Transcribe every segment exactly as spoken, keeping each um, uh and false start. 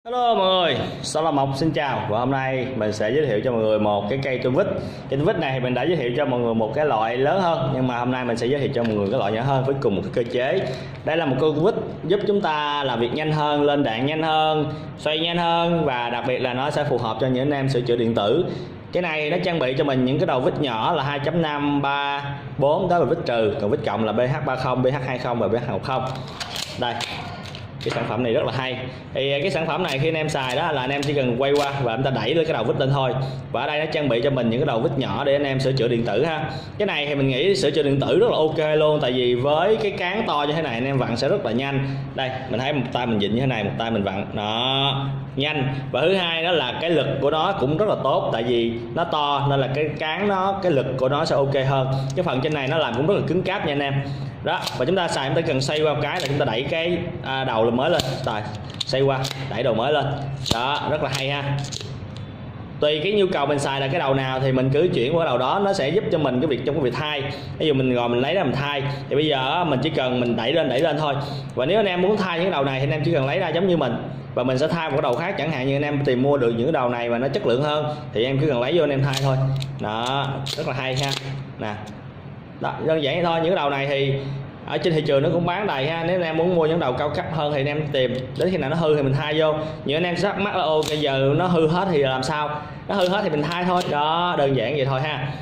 Hello mọi người, Sơn La Mộc xin chào. Và hôm nay mình sẽ giới thiệu cho mọi người một cái cây tu vít. Cây tu vít này thì mình đã giới thiệu cho mọi người một cái loại lớn hơn, nhưng mà hôm nay mình sẽ giới thiệu cho mọi người cái loại nhỏ hơn với cùng một cái cơ chế. Đây là một cây tu vít giúp chúng ta làm việc nhanh hơn, lên đạn nhanh hơn, xoay nhanh hơn, và đặc biệt là nó sẽ phù hợp cho những anh em sửa chữa điện tử. Cái này nó trang bị cho mình những cái đầu vít nhỏ là hai chấm năm, ba, bốn, đó là vít trừ, còn vít cộng là bê hát ba mươi, bê hát hai mươi và bê hát một mươi. Đây, cái sản phẩm này rất là hay. Thì cái sản phẩm này khi anh em xài đó là anh em chỉ cần quay qua và chúng ta đẩy lên cái đầu vít lên thôi. Và ở đây nó trang bị cho mình những cái đầu vít nhỏ để anh em sửa chữa điện tử ha. Cái này thì mình nghĩ sửa chữa điện tử rất là ok luôn, tại vì với cái cán to như thế này anh em vặn sẽ rất là nhanh. Đây mình thấy một tay mình vịn như thế này, một tay mình vặn đó, nhanh. Và thứ hai đó là cái lực của nó cũng rất là tốt, tại vì nó to nên là cái cán nó, cái lực của nó sẽ ok hơn. Cái phần trên này nó làm cũng rất là cứng cáp nha anh em. Đó, và chúng ta xài chúng ta cần xoay qua một cái là chúng ta đẩy cái à, đầu lên mới lên, rồi xoay qua đẩy đầu mới lên, đó rất là hay ha. Tùy cái nhu cầu mình xài là cái đầu nào thì mình cứ chuyển qua đầu đó, nó sẽ giúp cho mình cái việc trong cái việc thay. Ví dụ mình rồi mình lấy ra mình thay thì bây giờ mình chỉ cần mình đẩy lên đẩy lên thôi. Và nếu anh em muốn thay những đầu này thì anh em chỉ cần lấy ra giống như mình và mình sẽ thay một cái đầu khác, chẳng hạn như anh em tìm mua được những cái đầu này mà nó chất lượng hơn thì em cứ cần lấy vô anh em thay thôi. Đó rất là hay ha. Nè, đó đơn giản vậy thôi. Những cái đầu này thì ở trên thị trường nó cũng bán đầy ha. Nếu anh em muốn mua những đầu cao cấp hơn thì anh em tìm đến khi nào nó hư thì mình thay vô. Những anh em thắc mắc là ô bây giờ nó hư hết thì làm sao? Nó hư hết thì mình thay thôi. Đó đơn giản vậy thôi ha.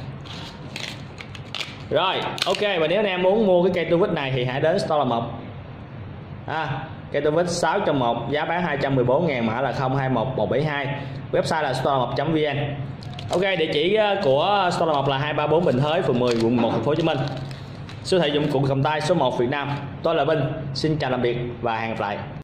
Rồi ok, và nếu anh em muốn mua cái cây tu vít này thì hãy đến Sơn La Mộc. À, cây tu vít sáu trong một, giá bán hai trăm mười bốn ngàn, mã là không hai một một bảy hai, website là sơn la mộc chấm vn. Ok, địa chỉ của Sơn La Mộc là hai ba bốn Bình Thới, phường mười, quận một, thành phố Hồ Chí Minh. Siêu thị dụng cụ cầm tay số một Việt Nam. Tôi là Vinh, xin chào tạm biệt và hẹn gặp lại.